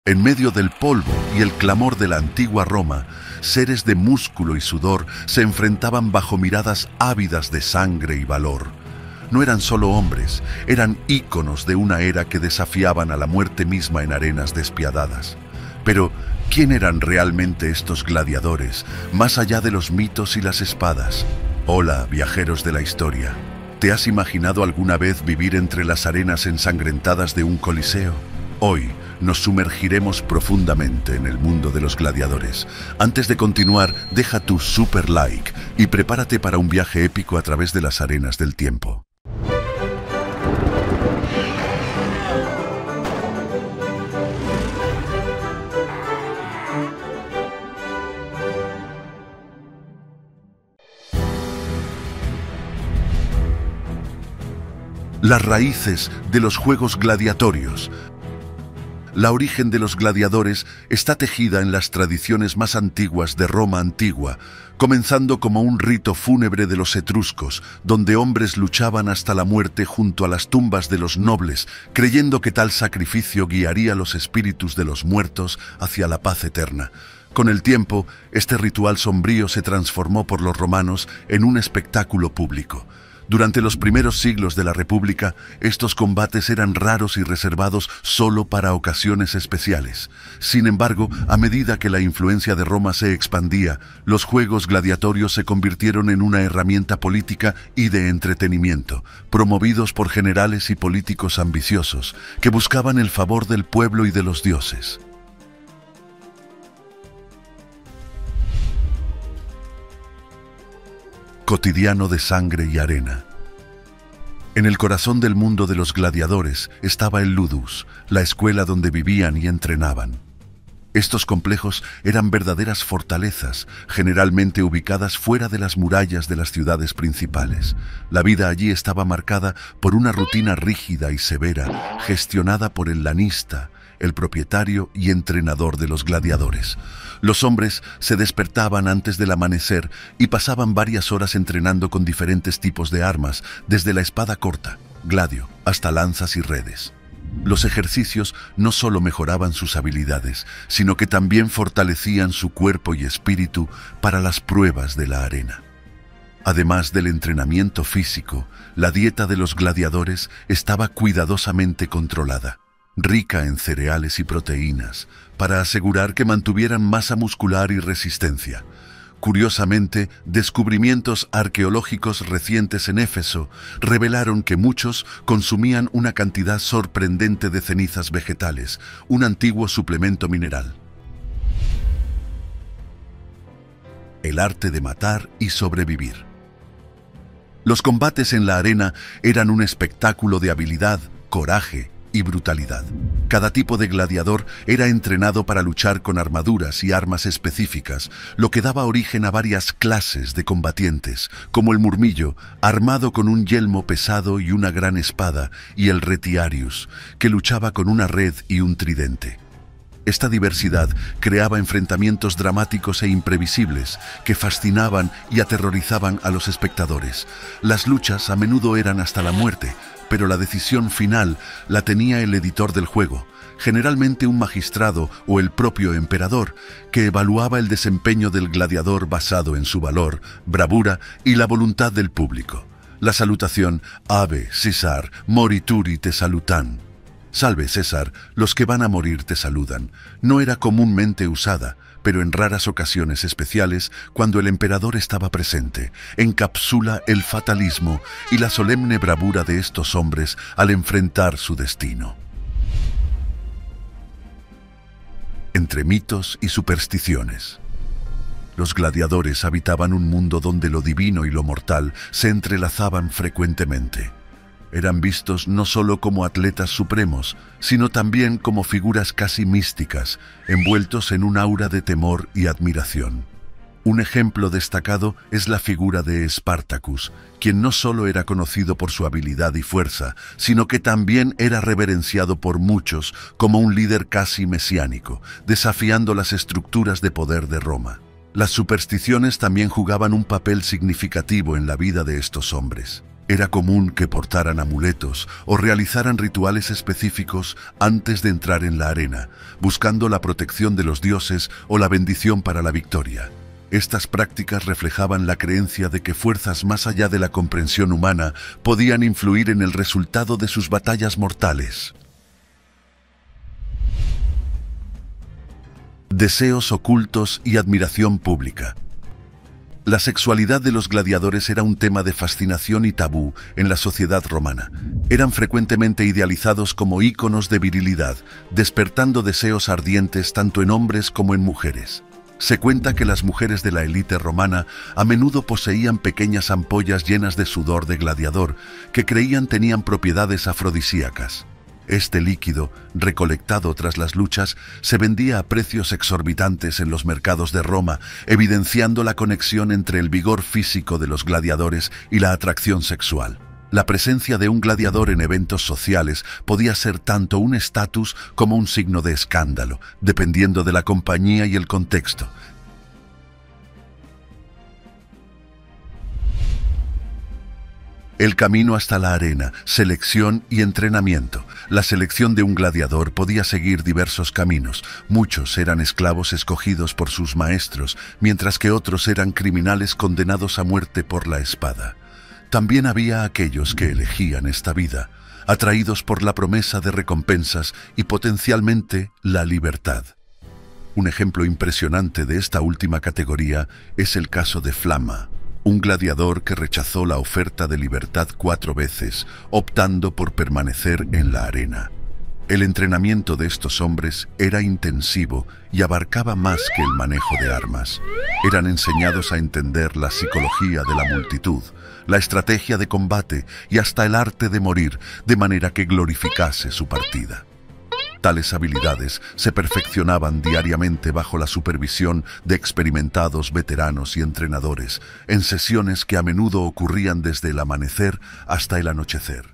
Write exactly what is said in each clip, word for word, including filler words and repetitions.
En medio del polvo y el clamor de la antigua Roma, seres de músculo y sudor se enfrentaban bajo miradas ávidas de sangre y valor. No eran solo hombres, eran íconos de una era que desafiaban a la muerte misma en arenas despiadadas. Pero, ¿quién eran realmente estos gladiadores, más allá de los mitos y las espadas? Hola, viajeros de la historia. ¿Te has imaginado alguna vez vivir entre las arenas ensangrentadas de un coliseo? Hoy nos sumergiremos profundamente en el mundo de los gladiadores. Antes de continuar, deja tu super like y prepárate para un viaje épico a través de las arenas del tiempo. Las raíces de los juegos gladiatorios. La origen de los gladiadores está tejida en las tradiciones más antiguas de Roma antigua, comenzando como un rito fúnebre de los etruscos, donde hombres luchaban hasta la muerte junto a las tumbas de los nobles, creyendo que tal sacrificio guiaría los espíritus de los muertos hacia la paz eterna. Con el tiempo, este ritual sombrío se transformó por los romanos en un espectáculo público. Durante los primeros siglos de la República, estos combates eran raros y reservados solo para ocasiones especiales. Sin embargo, a medida que la influencia de Roma se expandía, los juegos gladiatorios se convirtieron en una herramienta política y de entretenimiento, promovidos por generales y políticos ambiciosos, que buscaban el favor del pueblo y de los dioses. Cotidiano de sangre y arena. En el corazón del mundo de los gladiadores estaba el ludus, la escuela donde vivían y entrenaban. Estos complejos eran verdaderas fortalezas, generalmente ubicadas fuera de las murallas de las ciudades principales. La vida allí estaba marcada por una rutina rígida y severa, gestionada por el lanista, el propietario y entrenador de los gladiadores. Los hombres se despertaban antes del amanecer y pasaban varias horas entrenando con diferentes tipos de armas, desde la espada corta, gladio, hasta lanzas y redes. Los ejercicios no solo mejoraban sus habilidades, sino que también fortalecían su cuerpo y espíritu para las pruebas de la arena. Además del entrenamiento físico, la dieta de los gladiadores estaba cuidadosamente controlada, rica en cereales y proteínas, para asegurar que mantuvieran masa muscular y resistencia. Curiosamente, descubrimientos arqueológicos recientes en Éfeso revelaron que muchos consumían una cantidad sorprendente de cenizas vegetales, un antiguo suplemento mineral. El arte de matar y sobrevivir. Los combates en la arena eran un espectáculo de habilidad, coraje y brutalidad. Cada tipo de gladiador era entrenado para luchar con armaduras y armas específicas, lo que daba origen a varias clases de combatientes, como el murmillo, armado con un yelmo pesado y una gran espada, y el retiarius, que luchaba con una red y un tridente. Esta diversidad creaba enfrentamientos dramáticos e imprevisibles que fascinaban y aterrorizaban a los espectadores. Las luchas a menudo eran hasta la muerte, pero la decisión final la tenía el editor del juego, generalmente un magistrado o el propio emperador, que evaluaba el desempeño del gladiador basado en su valor, bravura y la voluntad del público. La salutación Ave, César, morituri te salutan. Salve César, los que van a morir te saludan. No era comúnmente usada, pero en raras ocasiones especiales, cuando el emperador estaba presente, encapsula el fatalismo y la solemne bravura de estos hombres al enfrentar su destino. Entre mitos y supersticiones. Los gladiadores habitaban un mundo donde lo divino y lo mortal se entrelazaban frecuentemente. Eran vistos no solo como atletas supremos, sino también como figuras casi místicas, envueltos en un aura de temor y admiración. Un ejemplo destacado es la figura de Spartacus, quien no solo era conocido por su habilidad y fuerza, sino que también era reverenciado por muchos como un líder casi mesiánico, desafiando las estructuras de poder de Roma. Las supersticiones también jugaban un papel significativo en la vida de estos hombres. Era común que portaran amuletos o realizaran rituales específicos antes de entrar en la arena, buscando la protección de los dioses o la bendición para la victoria. Estas prácticas reflejaban la creencia de que fuerzas más allá de la comprensión humana podían influir en el resultado de sus batallas mortales. Deseos ocultos y admiración pública. La sexualidad de los gladiadores era un tema de fascinación y tabú en la sociedad romana. Eran frecuentemente idealizados como íconos de virilidad, despertando deseos ardientes tanto en hombres como en mujeres. Se cuenta que las mujeres de la élite romana a menudo poseían pequeñas ampollas llenas de sudor de gladiador que creían tenían propiedades afrodisíacas. Este líquido, recolectado tras las luchas, se vendía a precios exorbitantes en los mercados de Roma, evidenciando la conexión entre el vigor físico de los gladiadores y la atracción sexual. La presencia de un gladiador en eventos sociales podía ser tanto un estatus como un signo de escándalo, dependiendo de la compañía y el contexto. El camino hasta la arena, selección y entrenamiento. La selección de un gladiador podía seguir diversos caminos. Muchos eran esclavos escogidos por sus maestros, mientras que otros eran criminales condenados a muerte por la espada. También había aquellos que elegían esta vida, atraídos por la promesa de recompensas y potencialmente la libertad. Un ejemplo impresionante de esta última categoría es el caso de Flama, un gladiador que rechazó la oferta de libertad cuatro veces, optando por permanecer en la arena. El entrenamiento de estos hombres era intensivo y abarcaba más que el manejo de armas. Eran enseñados a entender la psicología de la multitud, la estrategia de combate y hasta el arte de morir, de manera que glorificase su partida. Tales habilidades se perfeccionaban diariamente bajo la supervisión de experimentados veteranos y entrenadores, en sesiones que a menudo ocurrían desde el amanecer hasta el anochecer.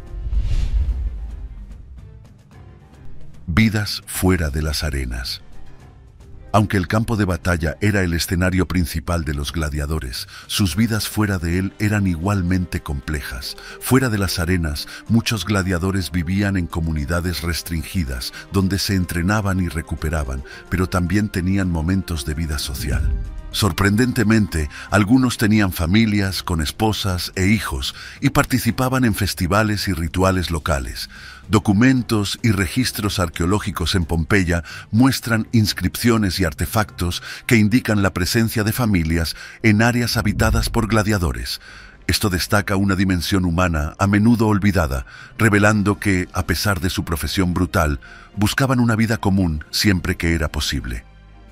Vidas fuera de las arenas. Aunque el campo de batalla era el escenario principal de los gladiadores, sus vidas fuera de él eran igualmente complejas. Fuera de las arenas, muchos gladiadores vivían en comunidades restringidas, donde se entrenaban y recuperaban, pero también tenían momentos de vida social. Sorprendentemente, algunos tenían familias con esposas e hijos y participaban en festivales y rituales locales. Documentos y registros arqueológicos en Pompeya muestran inscripciones y artefactos que indican la presencia de familias en áreas habitadas por gladiadores. Esto destaca una dimensión humana a menudo olvidada, revelando que, a pesar de su profesión brutal, buscaban una vida común siempre que era posible.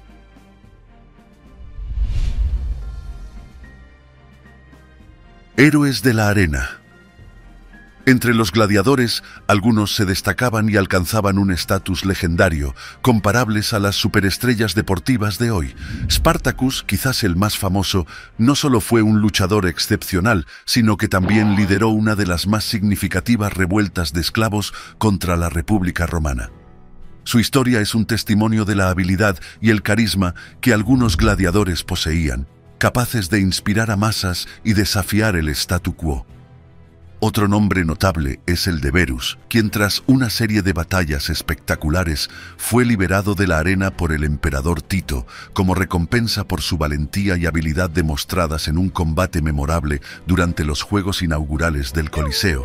Héroes de la arena. Entre los gladiadores, algunos se destacaban y alcanzaban un estatus legendario, comparables a las superestrellas deportivas de hoy. Spartacus, quizás el más famoso, no solo fue un luchador excepcional, sino que también lideró una de las más significativas revueltas de esclavos contra la República Romana. Su historia es un testimonio de la habilidad y el carisma que algunos gladiadores poseían, capaces de inspirar a masas y desafiar el statu quo. Otro nombre notable es el de Verus, quien tras una serie de batallas espectaculares fue liberado de la arena por el emperador Tito, como recompensa por su valentía y habilidad demostradas en un combate memorable durante los Juegos Inaugurales del Coliseo.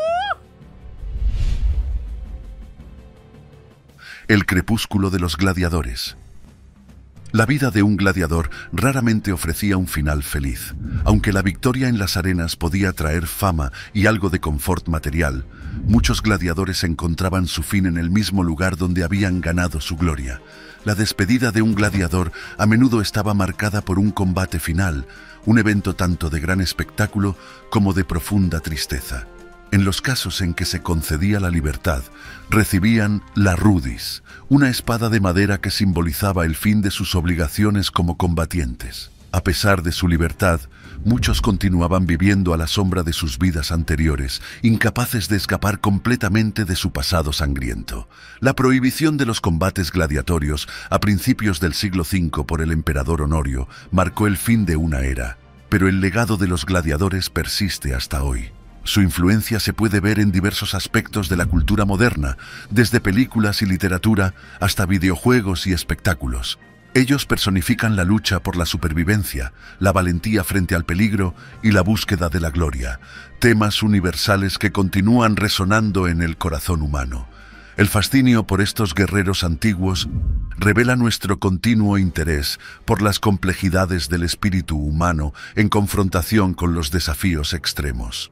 El crepúsculo de los gladiadores. La vida de un gladiador raramente ofrecía un final feliz. Aunque la victoria en las arenas podía traer fama y algo de confort material, muchos gladiadores encontraban su fin en el mismo lugar donde habían ganado su gloria. La despedida de un gladiador a menudo estaba marcada por un combate final, un evento tanto de gran espectáculo como de profunda tristeza. En los casos en que se concedía la libertad, recibían la rudis, una espada de madera que simbolizaba el fin de sus obligaciones como combatientes. A pesar de su libertad, muchos continuaban viviendo a la sombra de sus vidas anteriores, incapaces de escapar completamente de su pasado sangriento. La prohibición de los combates gladiatorios a principios del siglo quinto por el emperador Honorio marcó el fin de una era, pero el legado de los gladiadores persiste hasta hoy. Su influencia se puede ver en diversos aspectos de la cultura moderna, desde películas y literatura hasta videojuegos y espectáculos. Ellos personifican la lucha por la supervivencia, la valentía frente al peligro y la búsqueda de la gloria, temas universales que continúan resonando en el corazón humano. El fascinio por estos guerreros antiguos revela nuestro continuo interés por las complejidades del espíritu humano en confrontación con los desafíos extremos.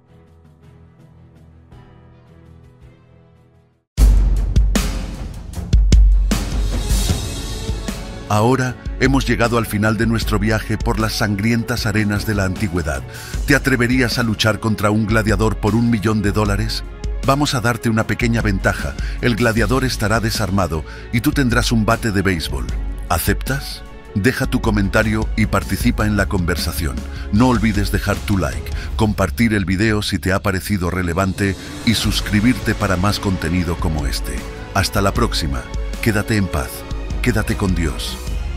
Ahora hemos llegado al final de nuestro viaje por las sangrientas arenas de la antigüedad. ¿Te atreverías a luchar contra un gladiador por un millón de dólares? Vamos a darte una pequeña ventaja. El gladiador estará desarmado y tú tendrás un bate de béisbol. ¿Aceptas? Deja tu comentario y participa en la conversación. No olvides dejar tu like, compartir el video si te ha parecido relevante y suscribirte para más contenido como este. Hasta la próxima. Quédate en paz. Quédate con Dios.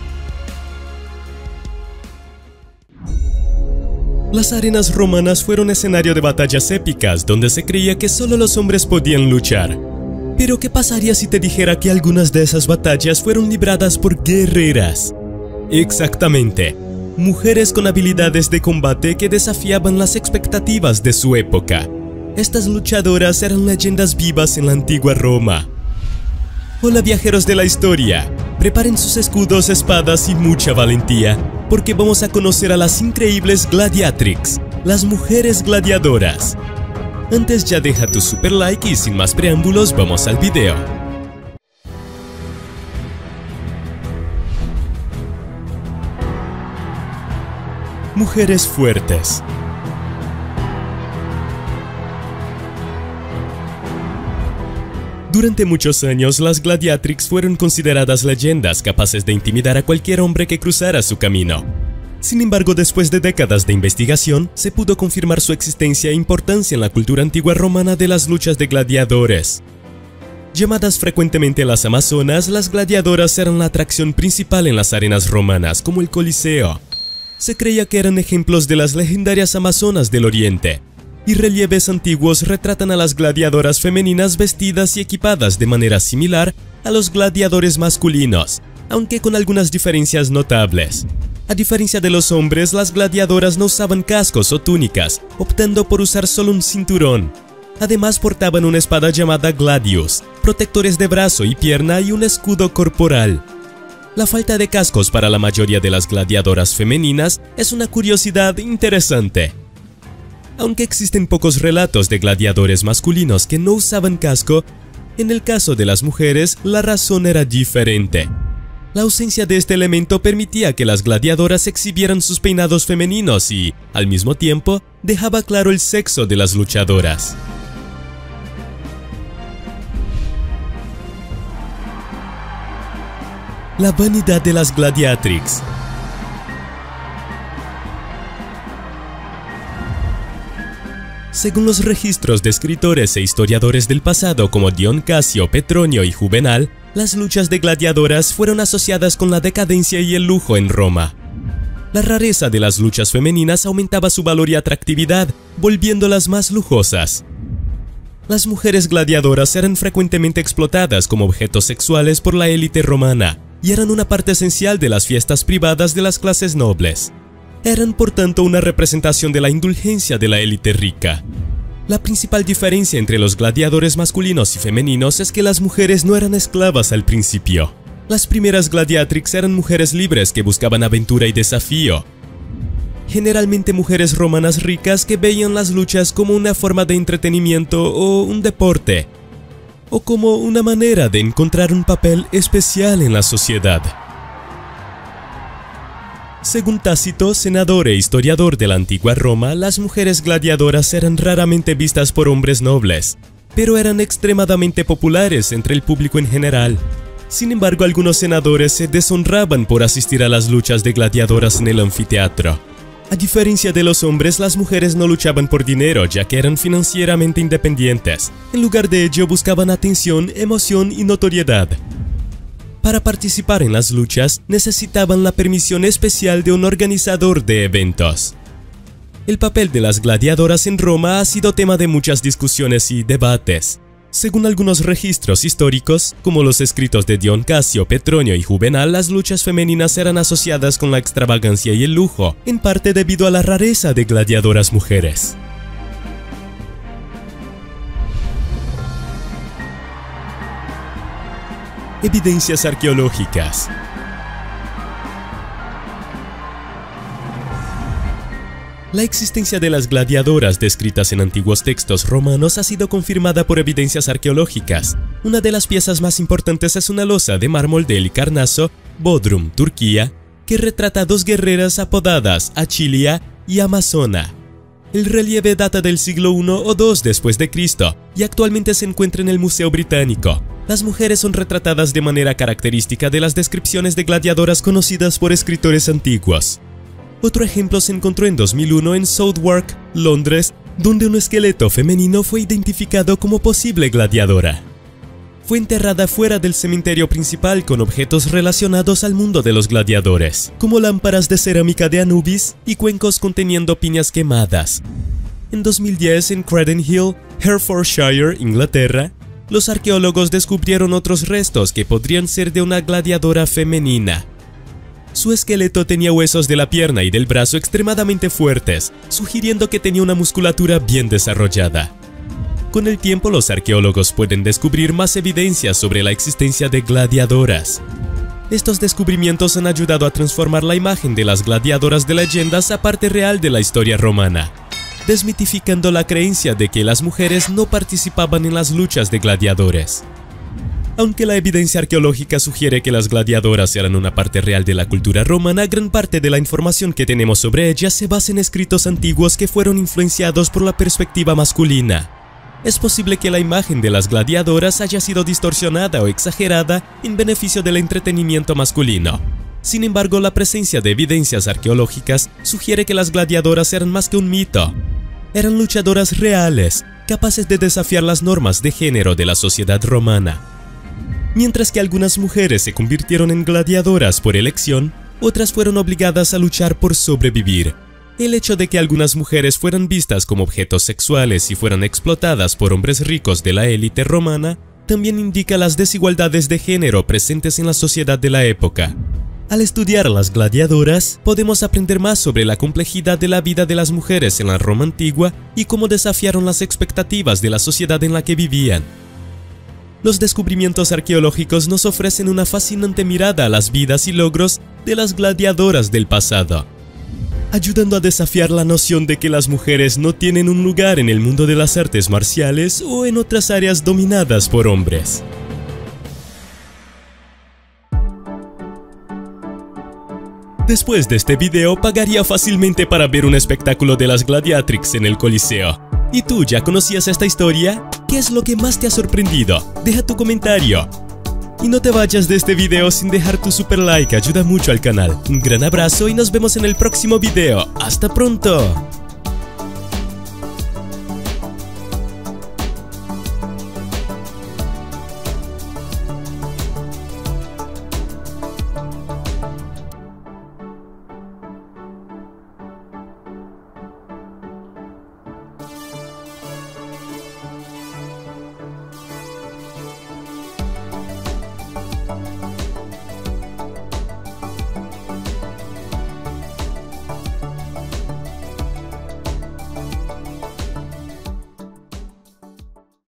Las arenas romanas fueron escenario de batallas épicas donde se creía que solo los hombres podían luchar. Pero ¿qué pasaría si te dijera que algunas de esas batallas fueron libradas por guerreras? Exactamente, mujeres con habilidades de combate que desafiaban las expectativas de su época. Estas luchadoras eran leyendas vivas en la antigua Roma. Hola viajeros de la historia, preparen sus escudos, espadas y mucha valentía, porque vamos a conocer a las increíbles Gladiatrix, las mujeres gladiadoras. Antes ya deja tu super like y sin más preámbulos vamos al video. Mujeres fuertes. Durante muchos años, las Gladiatrix fueron consideradas leyendas capaces de intimidar a cualquier hombre que cruzara su camino. Sin embargo, después de décadas de investigación, se pudo confirmar su existencia e importancia en la cultura antigua romana de las luchas de gladiadores. Llamadas frecuentemente las Amazonas, las gladiadoras eran la atracción principal en las arenas romanas, como el Coliseo. Se creía que eran ejemplos de las legendarias Amazonas del Oriente, y relieves antiguos retratan a las gladiadoras femeninas vestidas y equipadas de manera similar a los gladiadores masculinos, aunque con algunas diferencias notables. A diferencia de los hombres, las gladiadoras no usaban cascos o túnicas, optando por usar solo un cinturón. Además portaban una espada llamada gladius, protectores de brazo y pierna y un escudo corporal. La falta de cascos para la mayoría de las gladiadoras femeninas es una curiosidad interesante. Aunque existen pocos relatos de gladiadores masculinos que no usaban casco, en el caso de las mujeres la razón era diferente. La ausencia de este elemento permitía que las gladiadoras exhibieran sus peinados femeninos y, al mismo tiempo, dejaba claro el sexo de las luchadoras. La vanidad de las Gladiatrix. Según los registros de escritores e historiadores del pasado como Dion Casio, Petronio y Juvenal, las luchas de gladiadoras fueron asociadas con la decadencia y el lujo en Roma. La rareza de las luchas femeninas aumentaba su valor y atractividad, volviéndolas más lujosas. Las mujeres gladiadoras eran frecuentemente explotadas como objetos sexuales por la élite romana y eran una parte esencial de las fiestas privadas de las clases nobles. Eran por tanto una representación de la indulgencia de la élite rica. La principal diferencia entre los gladiadores masculinos y femeninos es que las mujeres no eran esclavas al principio. Las primeras gladiatrix eran mujeres libres que buscaban aventura y desafío. Generalmente mujeres romanas ricas que veían las luchas como una forma de entretenimiento o un deporte, o como una manera de encontrar un papel especial en la sociedad. Según Tácito, senador e historiador de la antigua Roma, las mujeres gladiadoras eran raramente vistas por hombres nobles, pero eran extremadamente populares entre el público en general. Sin embargo, algunos senadores se deshonraban por asistir a las luchas de gladiadoras en el anfiteatro. A diferencia de los hombres, las mujeres no luchaban por dinero, ya que eran financieramente independientes. En lugar de ello, buscaban atención, emoción y notoriedad. Para participar en las luchas, necesitaban la permisión especial de un organizador de eventos. El papel de las gladiadoras en Roma ha sido tema de muchas discusiones y debates. Según algunos registros históricos, como los escritos de Dion Casio, Petronio y Juvenal, las luchas femeninas eran asociadas con la extravagancia y el lujo, en parte debido a la rareza de gladiadoras mujeres. Evidencias arqueológicas. La existencia de las gladiadoras descritas en antiguos textos romanos ha sido confirmada por evidencias arqueológicas. Una de las piezas más importantes es una losa de mármol de Halikarnaso, Bodrum, Turquía, que retrata a dos guerreras apodadas Achilia y Amazona. El relieve data del siglo primero o segundo después de Cristo y actualmente se encuentra en el Museo Británico. Las mujeres son retratadas de manera característica de las descripciones de gladiadoras conocidas por escritores antiguos. Otro ejemplo se encontró en dos mil uno en Southwark, Londres, donde un esqueleto femenino fue identificado como posible gladiadora. Fue enterrada fuera del cementerio principal con objetos relacionados al mundo de los gladiadores, como lámparas de cerámica de Anubis y cuencos conteniendo piñas quemadas. En dos mil diez, en Credon Hill, Hertfordshire, Inglaterra, los arqueólogos descubrieron otros restos que podrían ser de una gladiadora femenina. Su esqueleto tenía huesos de la pierna y del brazo extremadamente fuertes, sugiriendo que tenía una musculatura bien desarrollada. Con el tiempo, los arqueólogos pueden descubrir más evidencias sobre la existencia de gladiadoras. Estos descubrimientos han ayudado a transformar la imagen de las gladiadoras de leyendas a parte real de la historia romana, desmitificando la creencia de que las mujeres no participaban en las luchas de gladiadores. Aunque la evidencia arqueológica sugiere que las gladiadoras eran una parte real de la cultura romana, gran parte de la información que tenemos sobre ellas se basa en escritos antiguos que fueron influenciados por la perspectiva masculina. Es posible que la imagen de las gladiadoras haya sido distorsionada o exagerada en beneficio del entretenimiento masculino. Sin embargo, la presencia de evidencias arqueológicas sugiere que las gladiadoras eran más que un mito. Eran luchadoras reales, capaces de desafiar las normas de género de la sociedad romana. Mientras que algunas mujeres se convirtieron en gladiadoras por elección, otras fueron obligadas a luchar por sobrevivir. El hecho de que algunas mujeres fueran vistas como objetos sexuales y fueran explotadas por hombres ricos de la élite romana también indica las desigualdades de género presentes en la sociedad de la época. Al estudiar a las gladiadoras, podemos aprender más sobre la complejidad de la vida de las mujeres en la Roma antigua y cómo desafiaron las expectativas de la sociedad en la que vivían. Los descubrimientos arqueológicos nos ofrecen una fascinante mirada a las vidas y logros de las gladiadoras del pasado, ayudando a desafiar la noción de que las mujeres no tienen un lugar en el mundo de las artes marciales o en otras áreas dominadas por hombres. Después de este video, pagaría fácilmente para ver un espectáculo de las Gladiatrix en el Coliseo. ¿Y tú ya conocías esta historia? ¿Qué es lo que más te ha sorprendido? Deja tu comentario. Y no te vayas de este video sin dejar tu super like, ayuda mucho al canal. Un gran abrazo y nos vemos en el próximo video. ¡Hasta pronto!